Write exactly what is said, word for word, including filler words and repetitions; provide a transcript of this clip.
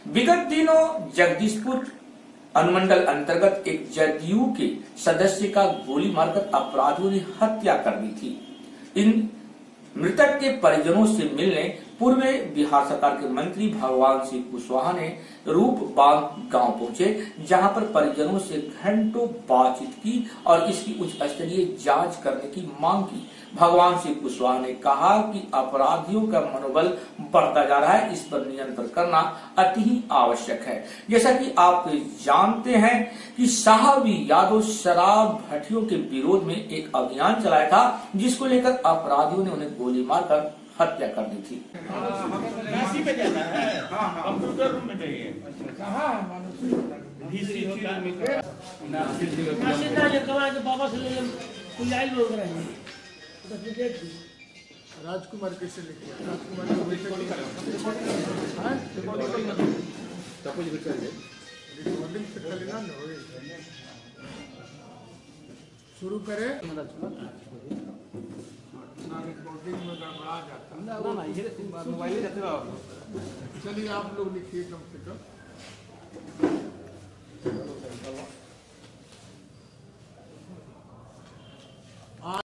विगत दिनों जगदीशपुर अनुमंडल अंतर्गत एक जदयू के सदस्य का गोली मारकर अपराधियों ने हत्या कर दी थी। इन मृतक के परिजनों से मिलने पूर्व बिहार सरकार के मंत्री भगवान सिंह कुशवाहा ने रूपबाग गांव पहुंचे, जहां पर परिजनों से घंटों बातचीत की और इसकी उच्च स्तरीय जांच करने की मांग की। भगवान सिंह कुशवाहा ने कहा कि अपराधियों का मनोबल बढ़ता जा रहा है, इस पर नियंत्रण करना अति ही आवश्यक है। जैसा कि आप जानते हैं कि साहब यादव शराब भट्टियों के विरोध में एक अभियान चलाया था, जिसको लेकर अपराधियों ने उन्हें गोली मारकर हत्या कर दी थी। पे जाना है, कंप्यूटर रूम में चाहिए। राजकुमार कैसे लिखे? शुरू करे रिकॉर्डिंग में गड़बड़ा जाता। चलिए आप लोग लिखिए कम से कम।